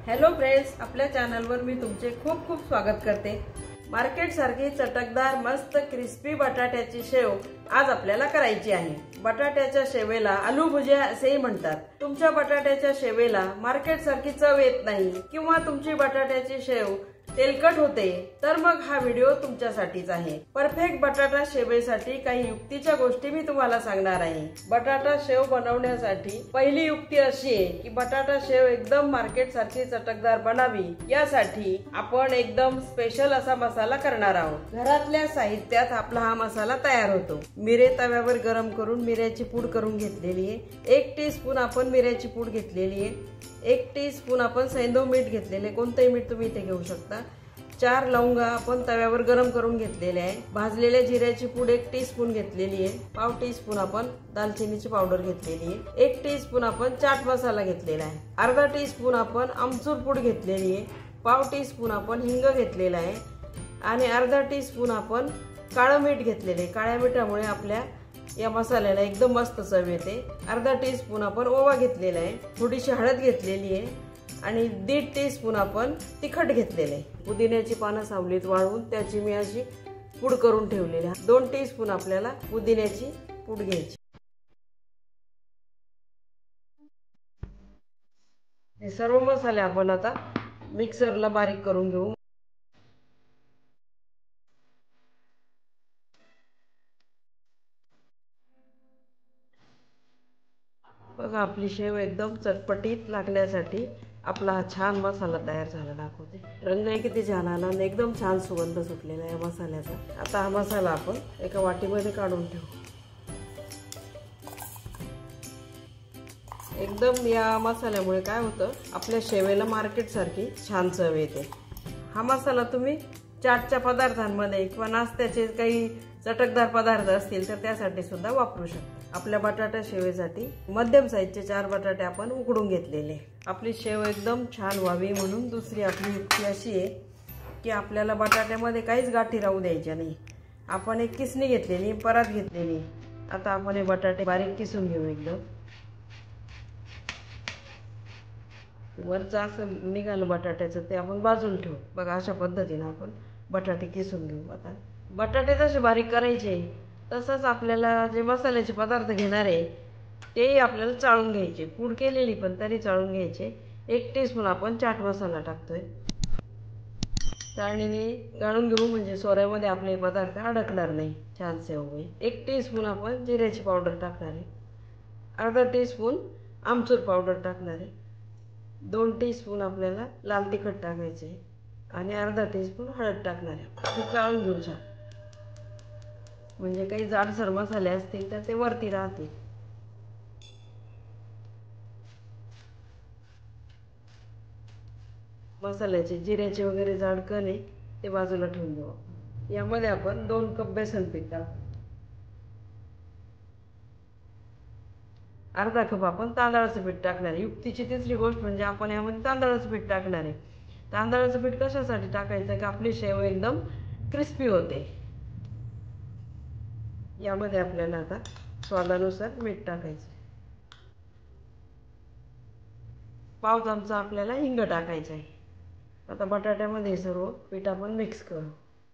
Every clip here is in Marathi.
हॅलो फ्रेंड्स, आपल्या चॅनलवर मी तुमचे खूप खूप स्वागत करते। मार्केट सारखी चटकदार मस्त क्रिस्पी बटाट्याची शेव आज आपल्याला करायची आहे। बटाट्याच्या शेवेला आलू भुजिया असेही म्हणतात। तुमच्या बटाट्याच्या शेवेला मार्केट सारखी चव येत नाही किंवा तुमची बटाट्याची शेव तेलकट होते तर मग हा व्हिडिओ तुमच्यासाठीच आहे। परफेक्ट बटाटा शेवेसाठी काही युक्तीच्या गोष्टी मी तुम्हाला सांगणार आहे। बटाटा शेव बनवण्यासाठी पहिली युक्ती अशी आहे की बटाटा शेव एकदम मार्केट सारखी चटकदार बनावी यासाठी आपण एकदम स्पेशल असा मसाला करणार आहोत। घरातल्या साहित्यात आपला हा मसाला तयार होतो। मिरे तव्यावर गरम करून मिऱ्याची पूड करून घेतलेली आहे। 1 टीस्पून आपण मिऱ्याची पूड घेतलेली आहे। 1 टीस्पून आपण सैंधव मीठ घेतलेले, कोणतेही मीठ तुम्ही इथे घेऊ शकता। 4 लवंगा आपण तव्यावर गरम करून घेतलेले आहे। भाजलेल्या जिऱ्याची पूड 1 टीस्पून घेतलेली आहे। पाव टीस्पून आपण दालचिनीची पावडर घेतलेली आहे। 1 टीस्पून आपण चाट मसाला घेतलेला आहे। अर्धा टीस्पून आपण आमचूर पूड घेतलेली आहे। पाव टीस्पून आपण हिंग घेतलेला आहे आणि अर्धा टीस्पून आपण काळं मीठ घेतलेले। काळ्या मिठामुळे आपल्या या मसाल्याला एकदम मस्त चव येते। अर्धा टीस्पून आपण ओवा घेतलेला आहे। थोडीशी हळद घेतलेली आहे आणि 1.5 टीस्पून आपण तिखट घेतलेले आहे। पुदिन्याची पानं सावलीत वाळवून त्याची मी अशी पूड करून ठेवलेली आहे। 2 टीस्पून आपल्याला पुदिन्याची पूड घ्यायची। हे सर्व मसाले आपण आता मिक्सरला बारीक करून घेऊ। बघा, आपली शेव एकदम चटपटीत लागण्यासाठी आपला हा छान मसाला तयार झाला। दाखवते, रंग किती छान आला आणि एकदम छान सुगंध सुटलेला आहे मसाल्याचा। आता हा मसाला आपण एका वाटीमध्ये काढून ठेवू। एकदम या मसाल्यामुळे काय होतं, आपल्या शेवेला मार्केट सारखी छान चव येते। हा मसाला तुम्ही चाटच्या पदार्थांमध्ये किंवा नाश्त्याचे काही चटकदार पदार्थ असतील तर त्यासाठी सुद्धा वापरू शकता। आपल्या बटाटा शेवेसाठी मध्यम साईजचे 4 बटाटे आपण उकडून घेतलेले। आपली शेव एकदम छान व्हावी म्हणून दुसरी आपली युक्ती अशी आहे की आपल्याला बटाट्यामध्ये काहीच गाठी राहू द्यायच्या नाही। आपण एक किसणी घेतलेली, परात घेतलेली। आता आपण हे बटाटे बारीक किसून घेऊ। एकदम वरचं असं निघालं बटाट्याचं ते आपण बाजूला ठेवू। बघा, अशा पद्धतीने आपण बटाटे किसून घेऊ। आता बटाटे जसे बारीक करायचे तसंच आपल्याला जे मसाल्याचे पदार्थ घेणार आहे तेही आपल्याला चाळून घ्यायचे। पूड केलेली पण तरी चाळून घ्यायचे। 1 टीस्पून आपण चाट मसाला टाकतोय। चाळणीने गाळून घेऊ म्हणजे सोऱ्यामध्ये आपले पदार्थ अडकणार नाही, छान शेव होईल। 1 टीस्पून आपण जिऱ्याची पावडर टाकणार आहे। अर्धा टीस्पून आमचूर पावडर टाकणार आहे। 2 टीस्पून आपल्याला लाल तिखट टाकायचे आणि अर्धा टीस्पून हळद टाकणार आहे। हे चाळून घेऊ छान, म्हणजे काही जाडसर मसाले असतील तर ते वरती राहतील। मसाल्याचे जिऱ्याचे वगैरे जाड कण आहे ते बाजूला ठेवून देऊ। यामध्ये आपण 2 कप बेसन पीठ टाकू। अर्धा कप आपण तांदळाचं पीठ टाकणार आहे। युक्तीची तिसरी गोष्ट म्हणजे आपण यामध्ये तांदळाचं पीठ टाकणार आहे। तांदळाचं पीठ कशासाठी टाकायचं की आपली शेव एकदम क्रिस्पी होते। यामध्ये आपल्याला आता स्वादानुसार मीठ टाकायचं। पाव चमचा आपल्याला हिंग टाकायचं आहे। आता बटाट्यामध्ये सर्व पीठ आपण मिक्स करू।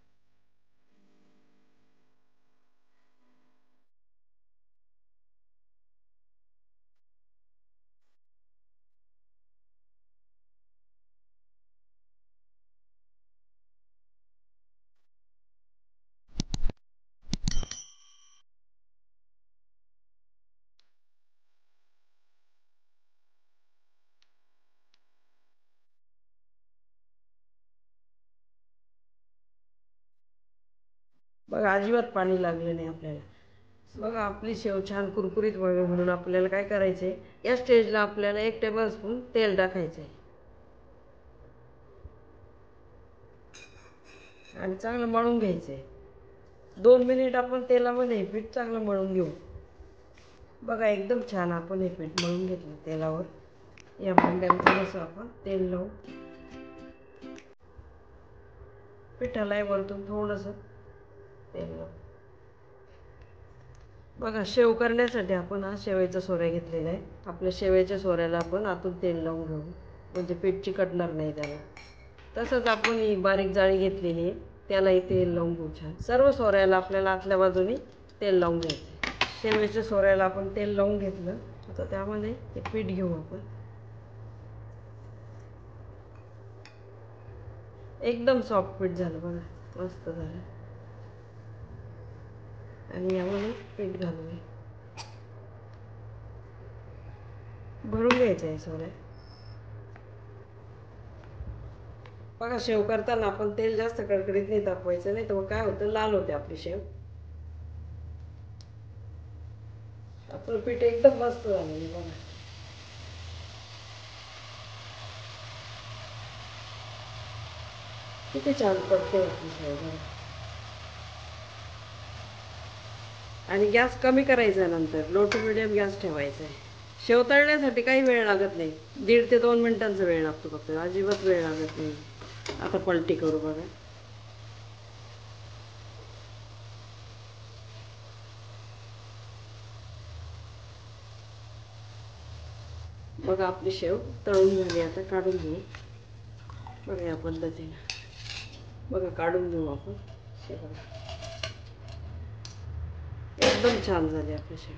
बघा, अजिबात पाणी लागले नाही आपल्याला। बघा, आपली शेव छान कुरकुरीत व्हावी म्हणून आपल्याला काय करायचे, या स्टेजला आपल्याला 1 टेबलस्पून तेल टाकायचे आणि चांगलं मळून घ्यायचे। 2 मिनिट आपण तेलामध्ये पीठ चांगलं मळून घेऊ। बघा, एकदम छान आपण हे पीठ मळून घेतलं तेलावर। या भांड्याला थोडंसं आपण तेल लावू। पिठाला वरतून थोडंसं तेल लावू। बघा, शेव करण्यासाठी आपण हा शेवेचा सोऱ्या घेतलेला आहे। आपल्या शेवेच्या सोऱ्याला आपण आतून तेल लावून घेऊ। म्हणजे पीठ चिकटणार नाही त्याला. तसंच आपण ही बारीक जाळी घेतलेली आहे, त्यालाही तेल लावून घेऊ छान. सर्व सोऱ्याला आपल्याला आतल्या बाजूने तेल लावून घ्यायचं. शेवयाच्या सोऱ्याला आपण तेल लावून घेतलं. आता त्यामध्ये ते पीठ घेऊ आपण. एकदम सॉफ्ट पीठ झालं बघा, मस्त झालं. आणि यामध्ये पीठ घालूया. भरून घ्यायचं आहे सोऱ्या. बघा, शेव करताना आपण तेल जास्त कडकडीत नाही तापवायचं, नाही तर मग काय होतं, लाल होते आपली शेव. आपलं पीठ एकदम मस्त झालं बघा. किती छान पडते आपली शेव बघा. आणि गॅस कमी करायचा, नंतर लो टू मिडियम गॅस ठेवायचा आहे. शेव तळण्यासाठी काही वेळ लागत नाही, 1.5 ते 2 मिनिटांचा वेळ लागतो फक्त, अजिबात वेळ लागत नाही. आता पलटी करू बघा. बघा आपली शेव तळून झाली. आता काढून घेऊ बघा या पद्धतीने. बघा काढून घेऊ आपण शेव. एकदम छान झाली आपली शेव.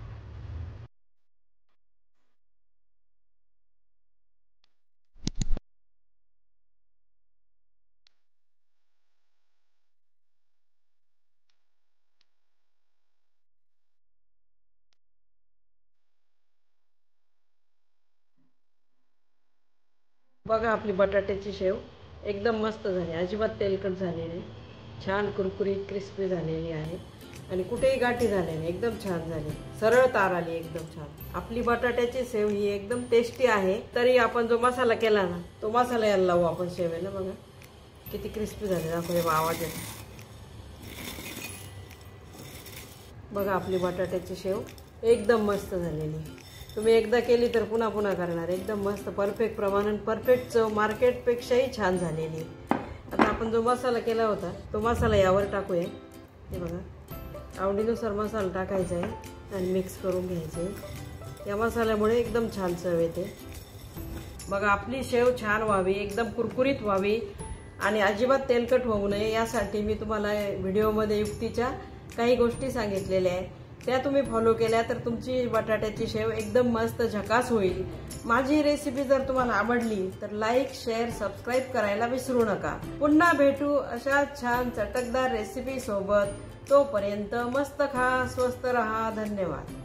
बघा आपली बटाट्याची शेव एकदम मस्त झाली, अजिबात तेलकट झाली नाही. छान कुरकुरीत क्रिस्पी झालेली आहे आणि कुठेही गाठी झाल्या नाही, एकदम छान झाली. सरळ तार आली, एकदम छान. आपली बटाट्याची शेव ही एकदम टेस्टी आहे. तरी आपण जो मसाला केला ना, तो मसाला यायला लावू आपण शेवेला. बघा किती क्रिस्पी झाले, दाखवू आवाज येतो. बघा आपली बटाट्याची शेव एकदम मस्त झालेली. तुम्ही एकदा केली तर पुन्हा पुन्हा करणार. एकदम मस्त, परफेक्ट प्रमाण, परफेक्ट चव, मार्केटपेक्षाही छान झालेली. आता आपण जो मसाला केला होता तो मसाला यावर टाकूया. हे बघा, आवडीनुसार मसाला टाकायचा आहे आणि मिक्स करून घ्यायचं आहे. या मसाल्यामुळे एकदम छान चव येते. बघा आपली शेव छान व्हावी, एकदम कुरकुरीत व्हावी आणि अजिबात तेलकट होऊ नये, यासाठी मी तुम्हाला व्हिडिओमध्ये युक्तीच्या काही गोष्टी सांगितलेल्या आहेत. त्या तुम्ही फॉलो केल्या तर तुमची बटाट्याची शेव एकदम मस्त झकास होईल. माझी रेसिपी जर तुम्हाला आवडली तर लाईक, शेअर, सबस्क्राईब करायला विसरू नका. पुन्हा भेटू अशा छान चटकदार रेसिपी सोबत. तोपर्यंत मस्त खा, स्वस्त रहा. धन्यवाद.